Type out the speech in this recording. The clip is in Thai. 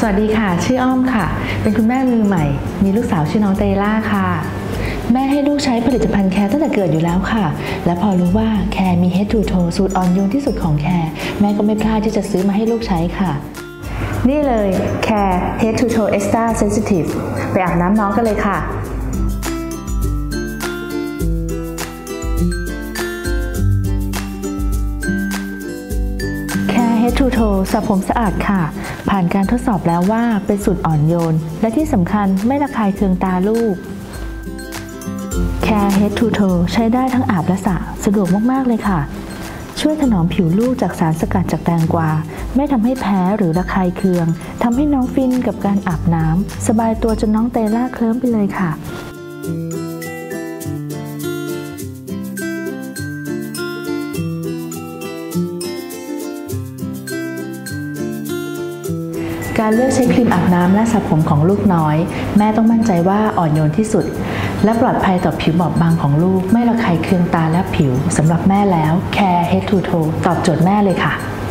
วัสดีค่ะชื่ออ้อมค่ะเป็นคุณแม่มือใหม่มีลูกสาวชื่อน้องเตล่าค่ะแม่ให้ลูกใช้ผลิตภัณฑ์แคร์ตั้งแต่เกิดอยู่แล้วค่ะและพอรู้ว่าแคร์มี Head to Toe สูตรอ่อนโยนที่สุดของแคร์แม่ก็ไม่พลาดที่จะซื้อมาให้ลูกใช้ค่ะนี่เลยแคร์ Head to Toe Extra Sensitive ไปอาบน้ำน้องกันเลยค่ะHead to Toe สระผมสะอาดค่ะผ่านการทดสอบแล้วว่าเป็นสูตรอ่อนโยนและที่สำคัญไม่ระคายเคืองตาลูก Care Head to Toe ใช้ได้ทั้งอาบและสระสะดวกมากๆเลยค่ะช่วยถนอมผิวลูกจากสารสกัดจากแตงกวาไม่ทำให้แพ้หรือระคายเคืองทำให้น้องฟินกับการอาบน้ำสบายตัวจนน้องเตล่าเคลิ้มไปเลยค่ะการเลือกใช้ครีมอาบน้ำและสระผมของลูกน้อยแม่ต้องมั่นใจว่าอ่อนโยนที่สุดและปลอดภัยต่อผิวบอบบางของลูกไม่ระคายเคืองตาและผิวสำหรับแม่แล้ว Care Head to Toe ตอบโจทย์แม่เลยค่ะ